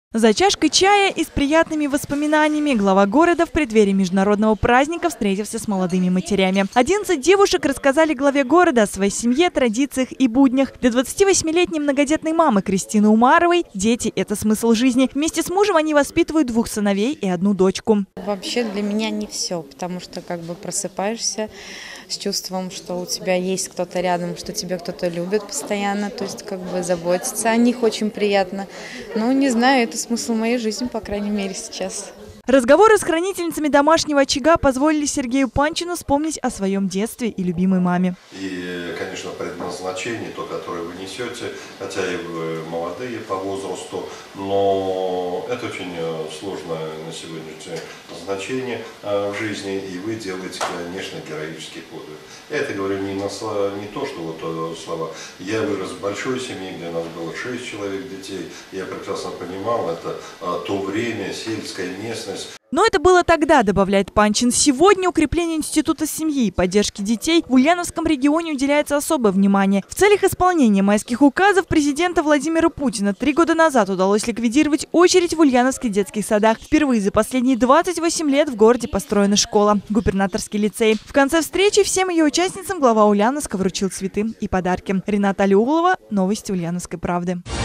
За чашкой чая и с приятными воспоминаниями глава города в преддверии международного праздника встретился с молодыми матерями. 11 девушек рассказали главе города о своей семье, традициях и буднях. Для 28-летней многодетной мамы Кристины Умаровой дети – это смысл жизни. Вместе с мужем они воспитывают 2 сыновей и 1 дочку. Вообще для меня не все, потому что просыпаешься с чувством, что у тебя есть кто-то рядом, что тебя кто-то любит постоянно, то есть заботиться о них очень приятно. Но не знаю, это смысл моей жизни, по крайней мере, сейчас. Разговоры с хранительницами домашнего очага позволили Сергею Панчину вспомнить о своем детстве и любимой маме. И, конечно, предназначение, то, которое вы несете, хотя и вы молодые по возрасту, но это очень сложное на сегодняшнее значение в жизни, и вы делаете, конечно, героический подвиг. Я это говорю не то, что слова. Я вырос в большой семье, где у нас было 6 человек детей. Я прекрасно понимал, это то время, сельская местность. Но это было тогда, добавляет Панчин. Сегодня укреплению института семьи и поддержки детей в Ульяновском регионе уделяется особое внимание. В целях исполнения майских указов президента Владимира Путина 3 года назад удалось ликвидировать очередь в ульяновских детских садах. Впервые за последние 28 лет в городе построена школа, губернаторский лицей. В конце встречи всем ее участницам глава Ульяновска вручил цветы и подарки. Рената Алиулова, новости Ульяновской правды.